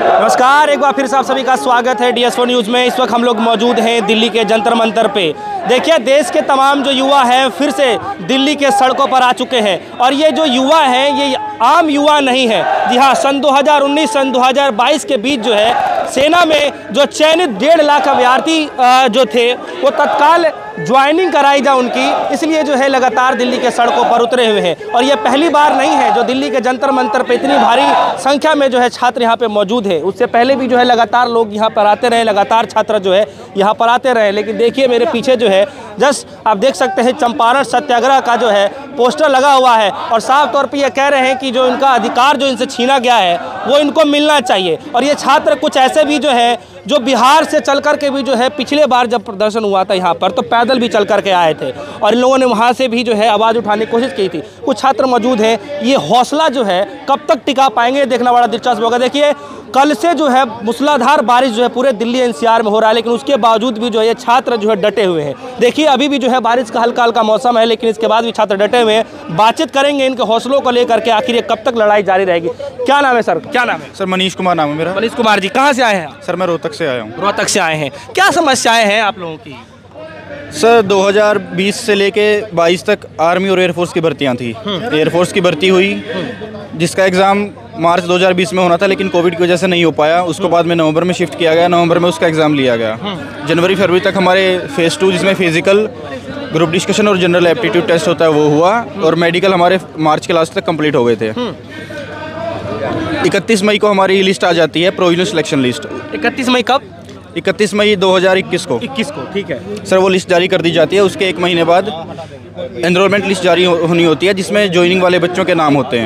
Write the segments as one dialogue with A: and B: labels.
A: नमस्कार, एक बार फिर से आप सभी का स्वागत है DS4 न्यूज़ में। इस वक्त हम लोग मौजूद हैं दिल्ली के जंतर मंतर पे। देखिए, देश के तमाम जो युवा हैं फिर से दिल्ली के सड़कों पर आ चुके हैं और ये जो युवा हैं ये आम युवा नहीं है। जी हाँ, सन 2019 सन 2022 के बीच जो है सेना में जो चयनित 1.5 लाख अभ्यर्थी जो थे वो तत्काल ज्वाइनिंग कराई जा उनकी, इसलिए जो है लगातार दिल्ली के सड़कों पर उतरे हुए हैं। और ये पहली बार नहीं है जो दिल्ली के जंतर मंतर पे इतनी भारी संख्या में जो है छात्र यहाँ पे मौजूद है। उससे पहले भी जो है लगातार लोग यहाँ पर आते रहे, लगातार छात्र जो है यहाँ पर आते रहे। लेकिन देखिए मेरे पीछे जो है जस्ट आप देख सकते हैं चंपारण सत्याग्रह का जो है पोस्टर लगा हुआ है और साफ तौर पर यह कह रहे हैं कि जो इनका अधिकार जो इनसे छीना गया है वो इनको मिलना चाहिए। और ये छात्र कुछ ऐसे भी जो है जो बिहार से चल कर के भी जो है पिछले बार जब प्रदर्शन हुआ था यहाँ पर तो पैदल भी चल कर के आए थे और इन लोगों ने वहाँ से भी जो है आवाज़ उठाने की कोशिश की थी। कुछ छात्र मौजूद हैं, ये हौसला जो है कब तक टिका पाएंगे देखना बड़ा दिलचस्प होगा। देखिए, कल से जो है मूसलाधार बारिश जो है पूरे दिल्ली NCR में हो रहा है, लेकिन उसके बावजूद भी जो है ये छात्र जो है डटे हुए हैं। देखिए, अभी भी जो है बारिश का हल्का हल्का मौसम है, लेकिन इसके बाद भी छात्र डटे हुए हैं। बातचीत करेंगे इनके हौसलों को लेकर के, आखिर ये कब तक लड़ाई जारी रहेगी। क्या नाम है सर? क्या नाम है?
B: सर मनीष कुमार नाम है मेरा।
A: मनीष कुमार जी, कहाँ से आए हैं?
B: सर मैं रोहतक से आया हूँ।
A: रोहतक से आए हैं, क्या समस्याएं हैं आप लोगों की?
B: सर 2020 से लेके 22 तक आर्मी और एयरफोर्स की भर्तियाँ थी। एयरफोर्स की भर्ती हुई जिसका एग्ज़ाम मार्च 2020 में होना था, लेकिन कोविड की वजह से नहीं हो पाया। उसको बाद में नवंबर में शिफ्ट किया गया, नवंबर में उसका एग्ज़ाम लिया गया। जनवरी फरवरी तक हमारे फेज़ 2 जिसमें फिजिकल, ग्रुप डिस्कशन और जनरल एप्टीट्यूड टेस्ट होता है वो हुआ और मेडिकल हमारे मार्च के लास्ट तक कंप्लीट हो गए थे। 31 मई को हमारी लिस्ट आ जाती है, प्रोविजनल सिलेक्शन लिस्ट।
A: 31 मई कब?
B: 31 मई 2021 को।
A: 21 को, ठीक है
B: सर वो लिस्ट जारी कर दी जाती है। उसके 1 महीने बाद एनरोलमेंट लिस्ट जारी होनी होती है जिसमें ज्वाइनिंग वाले बच्चों के नाम होते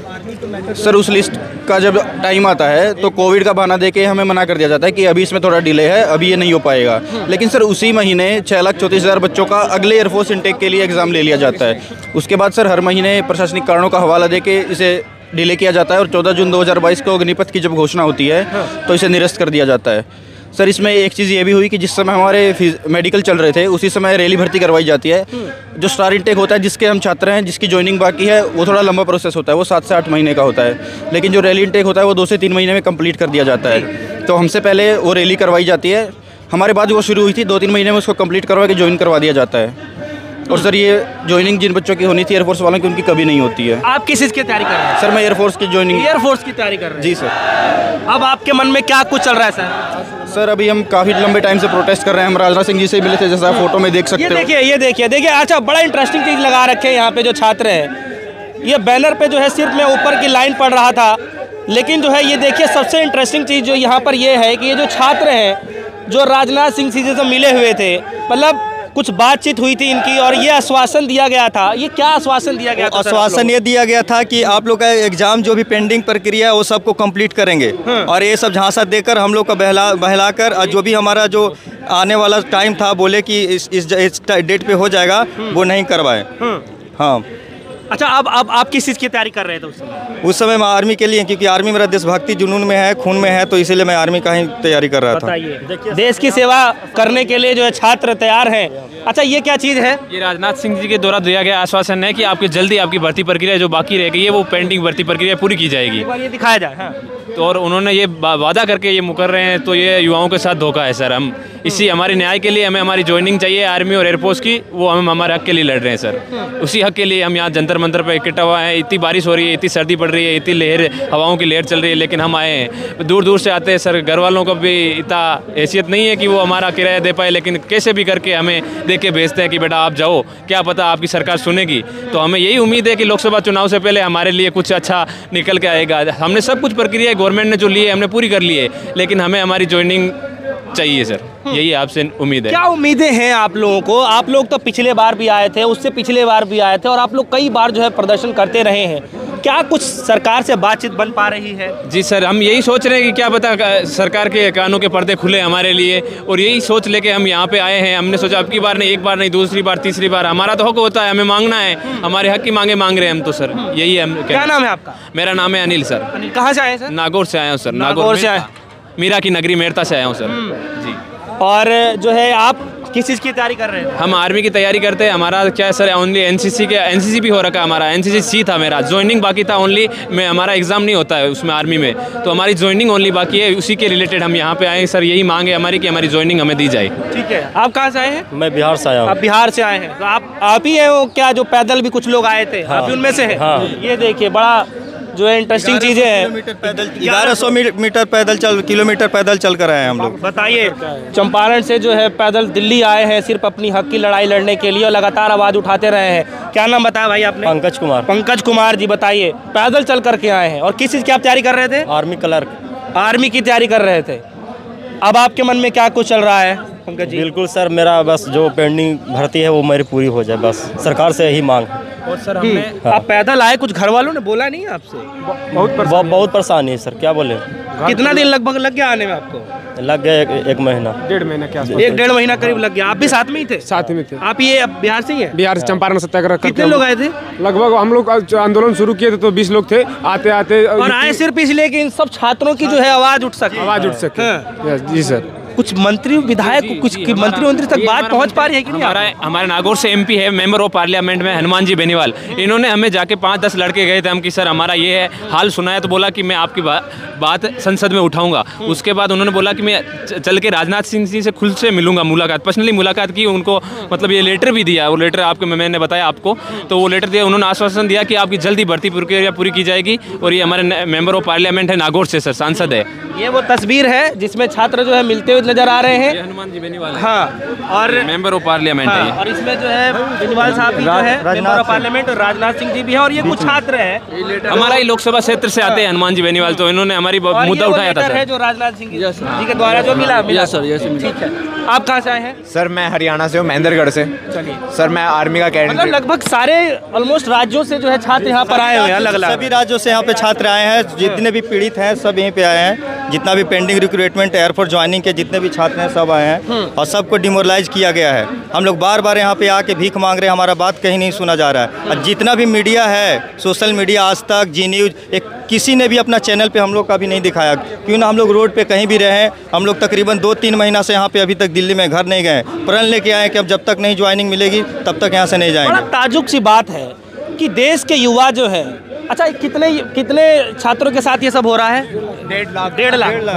B: हैं। सर उस लिस्ट का जब टाइम आता है तो कोविड का बहाना देके हमें मना कर दिया जाता है कि अभी इसमें थोड़ा डिले है, अभी ये नहीं हो पाएगा। लेकिन सर उसी महीने 6,34,000 बच्चों का अगले एयरफोर्स इनटेक के लिए एग्ज़ाम ले लिया जाता है। उसके बाद सर हर महीने प्रशासनिक कारणों का हवाला देके इसे डिले किया जाता है और 14 जून 2022 को अग्निपथ की जब घोषणा होती है तो इसे निरस्त कर दिया जाता है। सर इसमें एक चीज़ ये भी हुई कि जिस समय हमारे मेडिकल चल रहे थे उसी समय रैली भर्ती करवाई जाती है। जो स्टार इनटेक होता है जिसके हम छात्र हैं, जिसकी ज्वाइनिंग बाकी है, वो थोड़ा लंबा प्रोसेस होता है, वो 7 से 8 महीने का होता है। लेकिन जो रैली इनटेक होता है वो 2 से 3 महीने में कंप्लीट कर दिया जाता है। तो हमसे पहले वो रैली करवाई जाती है, हमारे बाद वो शुरू हुई थी, 2-3 महीने में उसको कंप्लीट करवा के ज्वाइन करवा दिया जाता है। और सर ये ज्वाइनिंग जिन बच्चों की होनी थी एयरफोर्स वालों की, उनकी कभी नहीं होती है।
A: आप किस चीज़ की तैयारी कर रहे हैं?
B: सर मैं एयरफोर्स की ज्वाइनिंग।
A: एयरफोर्स की तैयारी कर रहे हैं?
B: जी सर।
A: अब आपके मन में क्या कुछ चल रहा है सर?
B: सर अभी हम काफ़ी लंबे टाइम से प्रोटेस्ट कर रहे हैं। हम राजनाथ सिंह जी से मिले थे, जैसा आप फोटो में देख सकते हो।
A: ये देखिए। अच्छा, बड़ा इंटरेस्टिंग चीज़ लगा रखे हैं यहाँ पे जो छात्र हैं। ये बैनर पे जो है सिर्फ मैं ऊपर की लाइन पढ़ रहा था, लेकिन जो है ये देखिए सबसे इंटरेस्टिंग चीज़ जो यहाँ पर ये है कि ये जो छात्र हैं जो राजनाथ सिंह जी से मिले हुए थे, मतलब कुछ बातचीत हुई थी इनकी और ये आश्वासन दिया गया था। ये क्या आश्वासन दिया गया था?
C: आश्वासन ये दिया गया था कि आप लोग का एग्जाम जो भी पेंडिंग प्रक्रिया है वो सबको कंप्लीट करेंगे और ये सब झांसा देकर हम लोग को बहलाकर और जो भी हमारा जो आने वाला टाइम था बोले कि इस डेट पे हो जाएगा, वो नहीं करवाए। हाँ।
A: अच्छा, अब आप किस चीज़ की तैयारी कर रहे थे
C: उस समय मैं आर्मी के लिए, क्योंकि आर्मी मेरा देशभक्ति जुनून में है, खून में है, तो इसीलिए मैं आर्मी का ही तैयारी कर रहा था।
A: बताइए, देश की सेवा करने के लिए जो है छात्र तैयार हैं। अच्छा, ये क्या चीज़ है?
D: ये राजनाथ सिंह जी के द्वारा दिया गया आश्वासन है कि आपकी जल्दी आपकी भर्ती प्रक्रिया जो बाकी रह गई है वो पेंडिंग भर्ती प्रक्रिया पूरी की जाएगी।
A: ये दिखाया जाए। हाँ।
D: तो और उन्होंने ये वादा करके ये मुकर रहे हैं, तो ये युवाओं के साथ धोखा है सर। हम इसी हमारे न्याय के लिए हमें हमारी ज्वाइनिंग चाहिए आर्मी और एयरफोर्स की, वो हम हमारे हक के लिए लड़ रहे हैं सर। उसी हक के लिए हम यहाँ जंतर मंतर पर इकट्ठा हुआ है। इतनी बारिश हो रही है, इतनी सर्दी पड़ रही है, इतनी हवाओं की लहर चल रही है, लेकिन हम आए हैं दूर दूर से आते हैं सर। घर वालों को भी इतना हैसियत नहीं है कि वो हमारा किराया दे पाए, लेकिन कैसे भी करके हमें दे के भेजते हैं कि बेटा आप जाओ, क्या पता आपकी सरकार सुनेगी। तो हमें यही उम्मीद है कि लोकसभा चुनाव से पहले हमारे लिए कुछ अच्छा निकल के आएगा। हमने सब कुछ प्रक्रिया गवर्नमेंट ने जो ली है हमने पूरी कर ली है, लेकिन हमें हमारी ज्वाइनिंग चाहिए सर, यही आपसे उम्मीद है।
A: क्या उम्मीदें हैं आप लोगों को? आप लोग तो पिछले बार भी आए थे, उससे पिछले बार भी आए थे और आप लोग कई बार जो है प्रदर्शन करते रहे हैं। क्या कुछ सरकार से बातचीत बन पा रही है?
D: जी सर, हम यही सोच रहे हैं कि क्या पता सरकार के कानों के पर्दे खुले हमारे लिए, और यही सोच लेके हम यहाँ पे आए हैं। हमने सोचा अब की बार नहीं, एक बार नहीं, दूसरी बार, तीसरी बार। हमारा तो हक होता है, हमें मांगना है, हमारे हक की मांग रहे हैं हम तो सर। यही है हम।
A: क्या नाम है आपका?
D: मेरा नाम है अनिल सर।
A: अनिल, कहाँ से आए सर?
D: नागौर से आया हूँ सर।
A: नागौर से आए?
D: मीरा की नगरी मेरता से आया हूँ सर। जी।
A: और जो है आप किस चीज़ की तैयारी कर रहे हैं?
D: हम आर्मी की तैयारी करते हैं। हमारा क्या है सर, ओनली एनसीसी भी हो रखा है हमारा। एनसीसी सी था मेरा, ज्वाइनिंग बाकी था ओनली। हमारा एग्ज़ाम नहीं होता है उसमें आर्मी में, तो हमारी ज्वाइनिंग ओनली बाकी है। उसी के रिलेटेड हम यहाँ पे आए सर। यही मांग है हमारी कि हमारी ज्वाइनिंग हमें दी जाए।
A: ठीक है, आप कहाँ से आए हैं?
E: मैं बिहार से आया हूँ।
A: आप बिहार से आए हैं, तो आप ही हैं वो क्या जो पैदल भी कुछ लोग आए थे? आप ही उनमें से हैं?
E: हाँ।
A: ये देखिए बड़ा जो है इंटरेस्टिंग चीज़ें हैं।
C: 1100 मीटर किलोमीटर पैदल चल कर आए हैं हम लोग।
A: बताइए, चंपारण से जो है पैदल दिल्ली आए हैं सिर्फ अपनी हक की लड़ाई लड़ने के लिए और लगातार आवाज़ उठाते रहे हैं। क्या नाम बताया भाई आपने?
E: पंकज कुमार।
A: पंकज कुमार जी, बताइए पैदल चल करके आए हैं और किस चीज़ की आप तैयारी कर रहे थे?
E: Army clerk.
A: आर्मी की तैयारी कर रहे थे। अब आपके मन में क्या कुछ चल रहा है पंकज जी?
E: बिल्कुल सर, मेरा बस जो पेंडिंग भर्ती है वो मेरी पूरी हो जाए, बस सरकार से यही मांग है।
A: और सर हमने आप पैदल आए, कुछ घर वालों ने बोला नहीं आपसे?
E: बहुत परेशानी है सर, क्या बोले।
A: कितना दिन लगभग लग गया आने में आपको?
E: लग गया एक महीना।
F: 1.5 महीना क्या?
A: 1-1.5 महीना करीब लग गया। आप भी साथ में ही थे?
F: साथ ही में थे।
A: आप ये बिहार से ही हैं?
F: बिहार से चंपारण सत्याग्रह करके।
A: कितने लोग आए थे?
F: लगभग हम लोग आंदोलन शुरू किए थे तो 20 लोग थे। आते आते
A: और आए सिर्फ इसलिए कि इन सब छात्रों की जो है आवाज उठ सके।
F: आवाज उठ सके। जी सर।
A: कुछ मंत्री विधायक कुछ मंत्री तक बात पहुंच पा रही है कि नहीं?
D: हमारे नागौर से एमपी है, मेंबर ऑफ पार्लियामेंट में हनुमान जी बेनीवाल। इन्होंने हमें जाके 5-10 लड़के गए थे हम कि सर हमारा ये है हाल सुनाया, तो बोला कि मैं आपकी बात संसद में उठाऊंगा। उसके बाद उन्होंने बोला कि मैं चल के राजनाथ सिंह जी से खुद से मिलूंगा, पर्सनली मुलाकात की उनको। मतलब ये लेटर भी दिया, वो लेटर आपको मैंने बताया आपको, तो वो लेटर दिया। उन्होंने आश्वासन दिया कि आपकी जल्दी भर्ती प्रक्रिया पूरी की जाएगी। और ये हमारे मेंबर ऑफ पार्लियामेंट है नागौर से सर, सांसद है।
A: ये वो तस्वीर है जिसमें छात्र जो है मिलते हुए नजर आ रहे हैं।
D: हनुमान जी बेनीवाल
A: हाँ, और
D: मेंबर ऑफ पार्लियामेंट है।
A: और इसमें जो है बेनीवाल साहब भी जो है मेंबर ऑफ पार्लियामेंट, और राजनाथ सिंह जी भी हैं, और ये कुछ छात्र हैं।
D: हमारा ही लोकसभा क्षेत्र से आते हैं हनुमान जी बेनीवाल, तो इन्होंने हमारी मुद्दा उठाया था
A: है
D: सर।
A: जो राजनाथ सिंह जी के द्वारा जो मिला सर। ठीक है, आप कहाँ से आए हैं?
G: सर मैं हरियाणा से हूँ, महेंद्रगढ़ से।
A: चलिए
G: सर मैं आर्मी का कैडेट।
A: मतलब लगभग सारे ऑलमोस्ट राज्यों से जो है छात्र यहाँ पर आए हुए हैं, अलग अलग
C: सभी राज्यों से यहाँ पे छात्र आए हैं। जितने भी पीड़ित हैं सब यहीं पे आए हैं। जितना भी पेंडिंग रिक्रूटमेंट एयरफोर्स ज्वाइनिंग के जितने भी छात्र हैं सब आए हैं और सबको डिमोरलाइज किया गया है। हम लोग बार बार यहाँ पे आके भीख मांग रहे हैं, हमारा बात कहीं नहीं सुना जा रहा है। और जितना भी मीडिया है, सोशल मीडिया, आज तक, जी न्यूज़, किसी ने भी अपना चैनल पे हम लोग का भी नहीं दिखाया। क्यों ना हम लोग रोड पे कहीं भी रहे हैं। हम लोग तकरीबन 2-3 महीना से यहाँ पे अभी तक दिल्ली में घर नहीं गए। प्रण लेके आए कि अब जब तक नहीं ज्वाइनिंग मिलेगी तब तक यहाँ से नहीं जाएंगे।
A: बड़ा ताज्जुब सी बात है कि देश के युवा जो है, अच्छा कितने छात्रों के साथ ये सब हो रहा है? 1.5 लाख सर।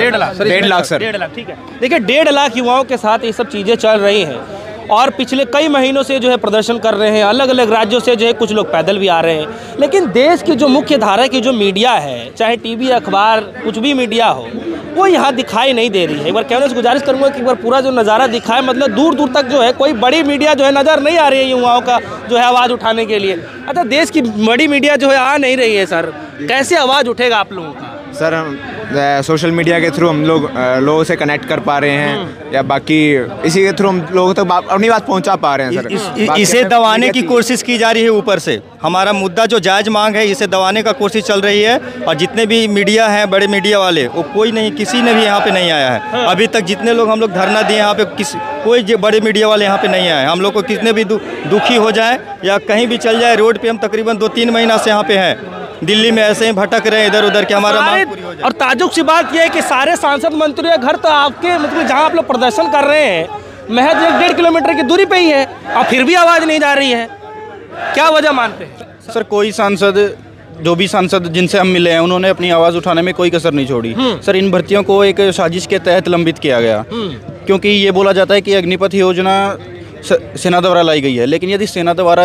A: 1.5 लाख, ठीक है। देखिए 1.5 लाख युवाओं के साथ ये सब चीज़ें चल रही हैं और पिछले कई महीनों से जो है प्रदर्शन कर रहे हैं। अलग अलग राज्यों से जो है कुछ लोग पैदल भी आ रहे हैं। लेकिन देश की जो मुख्य धारा की जो मीडिया है, चाहे टीवी, अखबार, कुछ भी मीडिया हो, वो यहाँ दिखाई नहीं दे रही है। एक बार कैमरे से गुजारिश करूँगा कि एक बार पूरा जो नज़ारा दिखाए। मतलब दूर दूर तक जो है कोई बड़ी मीडिया जो है नज़र नहीं आ रही है युवाओं का जो है आवाज़ उठाने के लिए। अच्छा, देश की बड़ी मीडिया जो है आ नहीं रही है सर, कैसे आवाज़ उठेगा आप लोगों का?
G: सर हम सोशल मीडिया के थ्रू हम लोग लोगों से कनेक्ट कर पा रहे हैं, या बाकी इसी के थ्रू हम लोगों तक अपनी बात पहुंचा पा रहे हैं सर।
C: इसे दबाने की कोशिश की जा रही है ऊपर से। हमारा मुद्दा जो जायज़ मांग है, इसे दबाने का कोशिश चल रही है। और जितने भी मीडिया हैं, बड़े मीडिया वाले, वो कोई नहीं, किसी ने भी यहाँ पे नहीं आया है अभी तक। जितने लोग हम लोग धरना दिए यहाँ पे, कोई बड़े मीडिया वाले यहाँ पे नहीं आए। हम लोग को कितने भी दुखी हो जाए या कहीं भी चल जाए, रोड पे हम तकरीबन 2-3 महीना से यहाँ पे हैं। दिल्ली में ऐसे ही भटक रहे हैं इधर उधर के हमारा मांग पूरी हो जाए।
A: और ताज्जुब सी बात यह है कि सारे सांसद मंत्री का घर तो आपके मतलब जहाँ आप लोग प्रदर्शन कर रहे हैं महज 1-1.5 किलोमीटर की दूरी पे ही है, और फिर भी आवाज़ नहीं जा रही है। क्या वजह मानते हैं
B: सर? कोई सांसद, जो भी सांसद जिनसे हम मिले हैं, उन्होंने अपनी आवाज़ उठाने में कोई कसर नहीं छोड़ी। सर इन भर्तियों को एक साजिश के तहत लंबित किया गया, क्योंकि ये बोला जाता है कि अग्निपथ योजना सेना द्वारा लाई गई है। लेकिन यदि सेना द्वारा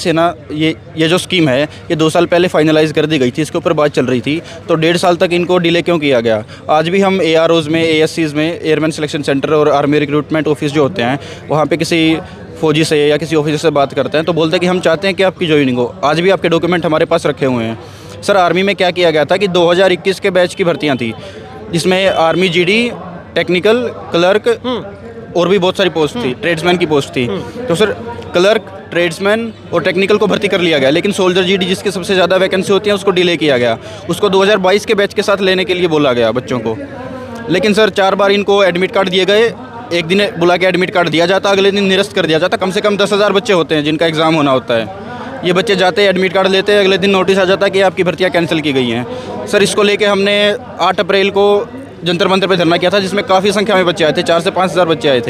B: ये जो स्कीम है ये 2 साल पहले फाइनलाइज कर दी गई थी, इसके ऊपर बात चल रही थी, तो 1.5 साल तक इनको डिले क्यों किया गया? आज भी हम AROs में, ASCs में, एयरमैन सिलेक्शन सेंटर और आर्मी रिक्रूटमेंट ऑफिस जो होते हैं, वहाँ पे किसी फौजी से या किसी ऑफिसर से बात करते हैं तो बोलते हैं कि हम चाहते हैं कि आपकी ज्वाइनिंग हो। आज भी आपके डॉक्यूमेंट हमारे पास रखे हुए हैं। सर आर्मी में क्या किया गया था कि 2021 के बैच की भर्तियाँ थी, जिसमें आर्मी GD, टेक्निकल, क्लर्क और भी बहुत सारी पोस्ट थी, ट्रेड्समैन की पोस्ट थी। तो सर क्लर्क, ट्रेड्समैन और टेक्निकल को भर्ती कर लिया गया, लेकिन सोल्जर GD जिसकी सबसे ज़्यादा वैकेंसी होती है उसको डिले किया गया। उसको 2022 के बैच के साथ लेने के लिए बोला गया बच्चों को। लेकिन सर 4 बार इनको एडमिट कार्ड दिए गए। एक दिन बुला के एडमिट कार्ड दिया जाता, अगले दिन निरस्त कर दिया जाता। कम से कम 10,000 बच्चे होते हैं जिनका एग्ज़ाम होना होता है। ये बच्चे जाते हैं, एडमिट कार्ड लेते हैं, अगले दिन नोटिस आ जाता है कि आपकी भर्तियाँ कैंसिल की गई हैं। सर इसको लेके हमने 8 अप्रैल को जंतर मंतर पे धरना किया था, जिसमें काफ़ी संख्या में बच्चे आए थे, 4 से 5 हज़ार बच्चे आए थे।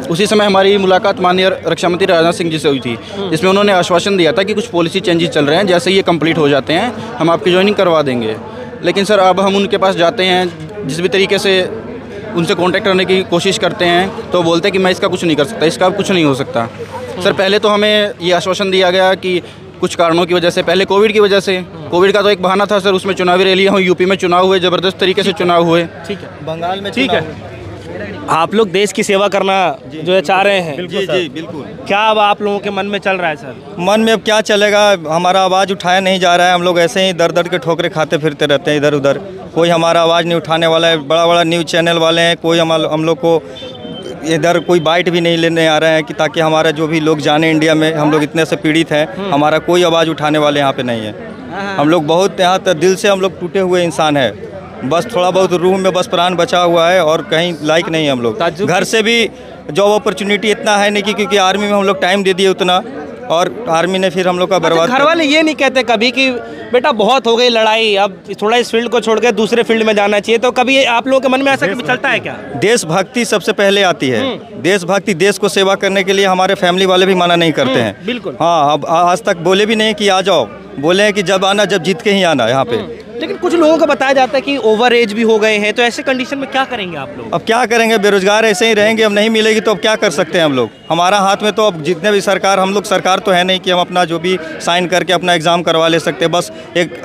B: उसी समय हमारी मुलाकात माननीय रक्षा मंत्री राजनाथ सिंह जी से हुई थी, जिसमें उन्होंने आश्वासन दिया था कि कुछ पॉलिसी चेंजेस चल रहे हैं, जैसे ये कंप्लीट हो जाते हैं हम आपकी ज्वाइनिंग करवा देंगे। लेकिन सर अब हम उनके पास जाते हैं, जिस भी तरीके से उनसे कांटेक्ट करने की कोशिश करते हैं तो बोलते हैं कि मैं इसका कुछ नहीं कर सकता, इसका कुछ नहीं हो सकता। सर पहले तो हमें ये आश्वासन दिया गया कि कुछ कारणों की वजह से, पहले कोविड की वजह से, कोविड का तो एक बहाना था सर, उसमें चुनावी रैलियाँ हुई, यूपी में चुनाव हुए, ज़बरदस्त तरीके से चुनाव हुए,
A: ठीक है,
C: बंगाल में
A: ठीक है। आप लोग देश की सेवा करना जो है चाह रहे हैं।
C: जी जी बिल्कुल।
A: क्या अब आप लोगों के मन में चल रहा है सर?
C: मन में अब क्या चलेगा, हमारा आवाज़ उठाया नहीं जा रहा है, हम लोग ऐसे ही दर दर के ठोकरे खाते फिरते रहते हैं इधर उधर, कोई हमारा आवाज़ नहीं उठाने वाला है। बड़ा बड़ा न्यूज़ चैनल वाले हैं, कोई हम लोग को इधर कोई बाइट भी नहीं लेने आ रहे हैं कि ताकि हमारा जो भी लोग जाने इंडिया में हम लोग इतने से पीड़ित हैं, हमारा कोई आवाज़ उठाने वाले यहाँ पे नहीं है। हम लोग बहुत यहाँ तक दिल से हम लोग टूटे हुए इंसान है, बस थोड़ा बहुत रूह में बस प्राण बचा हुआ है और कहीं लायक नहीं है हम लोग। घर से भी जॉब अपॉर्चुनिटी इतना है नहीं क्योंकि आर्मी में हम लोग टाइम दे दिए उतना, और आर्मी ने फिर हम लोग का बर्बाद।
A: घर वाले ये नहीं कहते कभी कि बेटा बहुत हो गई लड़ाई, अब थोड़ा इस फील्ड को छोड़ के दूसरे फील्ड में जाना चाहिए, तो कभी आप लोगों के मन में ऐसा कभी चलता है क्या?
C: देशभक्ति सबसे पहले आती है, देशभक्ति, देश को सेवा करने के लिए हमारे फैमिली वाले भी मना नहीं करते हैं।
A: बिल्कुल।
C: हाँ, अब आज तक बोले भी नहीं कि आ जाओ, बोले हैं कि जब आना जब जीत के ही आना यहाँ पे।
A: लेकिन कुछ लोगों को बताया जाता है कि ओवर एज भी हो गए हैं, तो ऐसे कंडीशन में क्या करेंगे आप लोग?
C: अब क्या करेंगे, बेरोजगार ऐसे ही रहेंगे, अब नहीं मिलेगी तो अब क्या कर सकते हैं हम लोग। हमारा हाथ में तो अब जितने भी सरकार, हम लोग सरकार तो है नहीं कि हम अपना जो भी साइन करके अपना एग्ज़ाम करवा ले सकते हैं, बस एक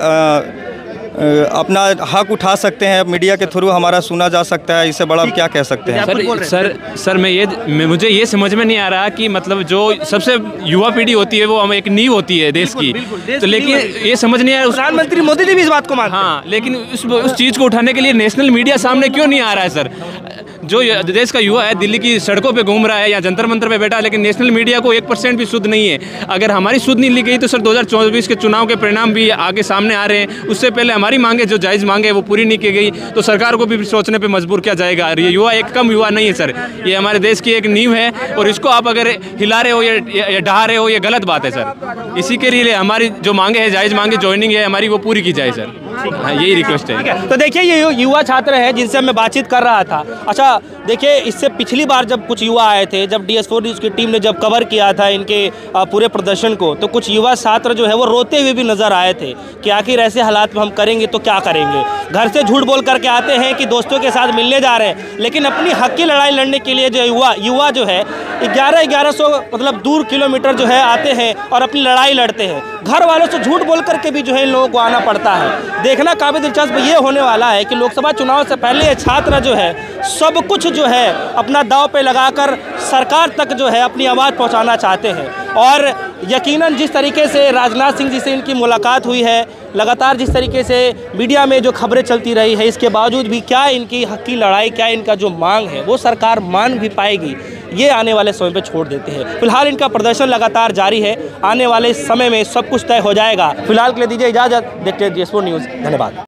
C: अपना हक उठा सकते हैं, मीडिया के थ्रू हमारा सुना जा सकता है, इससे बड़ा अब क्या कह सकते हैं।
D: सर मुझे ये समझ में नहीं आ रहा कि मतलब जो सबसे युवा पीढ़ी होती है वो हम एक नींव होती है देश की, तो लेकिन ये समझ नहीं आ रहा,
A: प्रधानमंत्री मोदी जी भी इस बात को मानते हैं।
D: हाँ, लेकिन उस चीज़ को उठाने के लिए नेशनल मीडिया सामने क्यों नहीं आ रहा है सर? जो देश का युवा है दिल्ली की सड़कों पे घूम रहा है या जंतर मंतर पे बैठा, लेकिन नेशनल मीडिया को 1% भी शुद्ध नहीं है। अगर हमारी शुद्ध नहीं ली गई तो सर 2024 के चुनाव के परिणाम भी आगे सामने आ रहे हैं, उससे पहले हमारी मांगे जो जायज़ मांगे वो पूरी नहीं की गई, तो सरकार को भी सोचने पे मजबूर किया जाएगा। ये युवा एक कम युवा नहीं है सर, ये हमारे देश की एक नींव है, और इसको आप अगर हिला रहे हो या ढहा रहे हो, ये गलत बात है सर। इसी के लिए हमारी जो मांगे है, जायज़ मांगे, ज्वाइनिंग है हमारी, वो पूरी की जाए सर। हाँ, यही रिक्वेस्ट है।
A: तो देखिए ये युवा छात्र है जिनसे मैं बातचीत कर रहा था। अच्छा देखिए, इससे पिछली बार जब कुछ युवा आए थे, जब DS4 न्यूज़ की टीम ने जब कवर किया था इनके पूरे प्रदर्शन को, तो कुछ युवा छात्र जो है वो रोते हुए भी नजर आए थे कि आखिर ऐसे हालात में हम करेंगे तो क्या करेंगे। घर से झूठ बोल करके आते हैं कि दोस्तों के साथ मिलने जा रहे हैं, लेकिन अपनी हक की लड़ाई लड़ने के लिए जो युवा जो है 1100 मतलब दूर किलोमीटर जो है आते हैं और अपनी लड़ाई लड़ते हैं। घर वालों से झूठ बोल करके भी जो है इन लोगों को आना पड़ता है। देखना काफ़ी दिलचस्प ये होने वाला है कि लोकसभा चुनाव से पहले ये छात्र जो है सब कुछ जो है अपना दांव पे लगाकर सरकार तक जो है अपनी आवाज़ पहुंचाना चाहते हैं। और यकीनन जिस तरीके से राजनाथ सिंह जी से इनकी मुलाकात हुई है, लगातार जिस तरीके से मीडिया में जो खबरें चलती रही है, इसके बावजूद भी क्या इनकी हक की लड़ाई, क्या इनका जो मांग है वो सरकार मान भी पाएगी, ये आने वाले समय पे छोड़ देते हैं। फिलहाल इनका प्रदर्शन लगातार जारी है, आने वाले समय में सब कुछ तय हो जाएगा। फिलहाल के लिए दीजिए इजाज़त, देखते हैं DS4 न्यूज़। धन्यवाद।